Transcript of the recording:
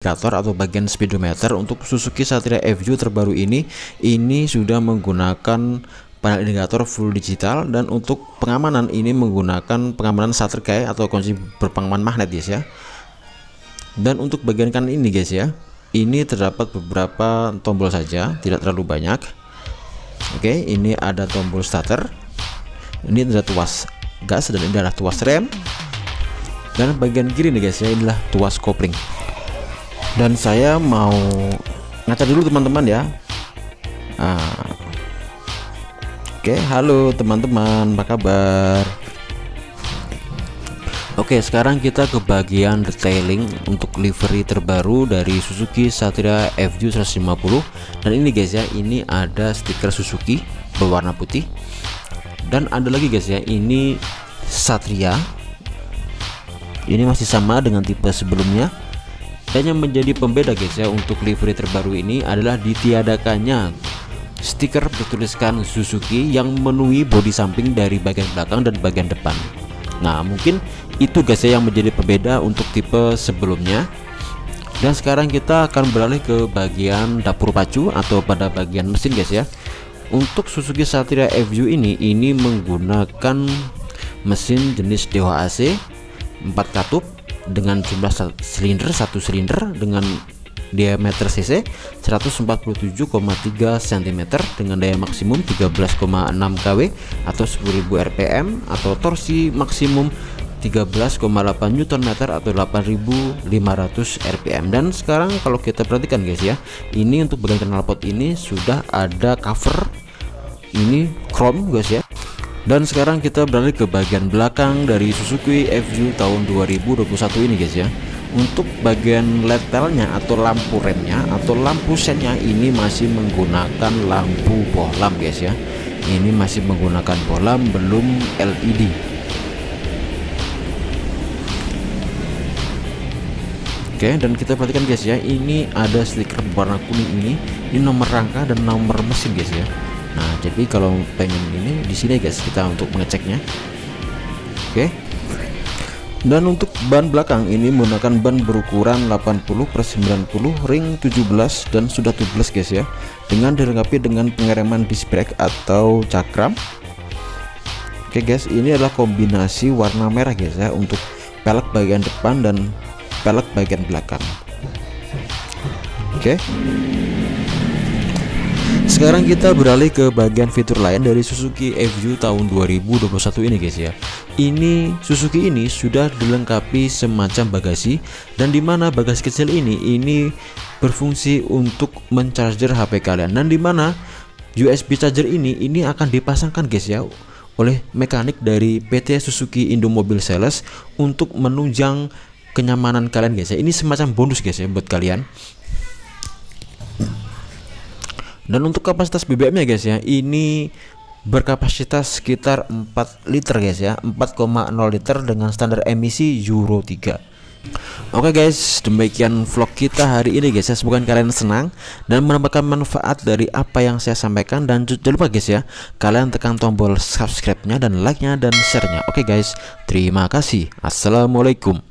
indikator atau bagian speedometer untuk Suzuki Satria FU terbaru ini sudah menggunakan panel indikator full digital, dan untuk pengamanan ini menggunakan pengamanan Saterkay atau kunci berpengaman magnet guys ya. Dan untuk bagian kanan ini guys ya, ini terdapat beberapa tombol saja, tidak terlalu banyak. Oke, ini ada tombol starter, ini ada tuas gas, dan ini adalah tuas rem. Dan bagian kiri nih guys ya, inilah tuas kopling. Dan saya mau ngaca dulu teman-teman ya. Oke, halo teman-teman, apa kabar? Oke, sekarang kita ke bagian detailing untuk livery terbaru dari Suzuki Satria FU 150. Dan ini guys ya, ini ada stiker Suzuki berwarna putih. Dan ada lagi guys ya, ini Satria. Ini masih sama dengan tipe sebelumnya. Dan yang menjadi pembeda guys ya untuk livery terbaru ini adalah ditiadakannya stiker bertuliskan Suzuki yang memenuhi bodi samping dari bagian belakang dan bagian depan. Nah, mungkin itu guys ya yang menjadi pembeda untuk tipe sebelumnya. Dan sekarang kita akan beralih ke bagian dapur pacu atau pada bagian mesin guys ya. Untuk Suzuki Satria FU ini menggunakan mesin jenis DHAC 4 katup dengan jumlah silinder, satu silinder dengan diameter cc 147,3 cm dengan daya maksimum 13,6 kW atau 10.000 rpm atau torsi maksimum 13,8 Nm atau 8.500 rpm. Dan sekarang kalau kita perhatikan guys ya, ini untuk bagian knalpot ini sudah ada cover ini chrome guys ya. Dan sekarang kita beralih ke bagian belakang dari Suzuki FU tahun 2021 ini guys ya. Untuk bagian LED pelnya atau lampu remnya atau lampu sennya ini masih menggunakan lampu bohlam guys ya. Ini masih menggunakan bohlam, belum LED. Oke, dan kita perhatikan guys ya, ini ada stiker warna kuning ini nomor rangka dan nomor mesin guys ya. Nah, jadi kalau pengen ini di sini guys kita untuk mengeceknya. Oke. Dan untuk ban belakang ini menggunakan ban berukuran 80/90 ring 17 dan sudah tubeless guys ya, dengan dilengkapi dengan pengereman disc brake atau cakram. Oke guys, ini adalah kombinasi warna merah guys ya untuk pelek bagian depan dan pelek bagian belakang. Oke. Sekarang kita beralih ke bagian fitur lain dari Suzuki FU tahun 2021 ini guys ya. Ini Suzuki ini sudah dilengkapi semacam bagasi, dan dimana bagasi kecil ini berfungsi untuk mencharger HP kalian, dan dimana USB charger ini akan dipasangkan guys ya oleh mekanik dari PT Suzuki Indomobil Sales untuk menunjang kenyamanan kalian guys ya. Ini semacam bonus guys ya buat kalian. Dan untuk kapasitas BBM-nya guys ya, ini berkapasitas sekitar 4 liter guys ya, 4,0 liter dengan standar emisi Euro 3. Oke guys, demikian vlog kita hari ini guys ya. Semoga kalian senang dan mendapatkan manfaat dari apa yang saya sampaikan. Dan jangan lupa guys ya, kalian tekan tombol subscribe-nya dan like-nya dan share-nya. Oke guys, terima kasih. Assalamualaikum.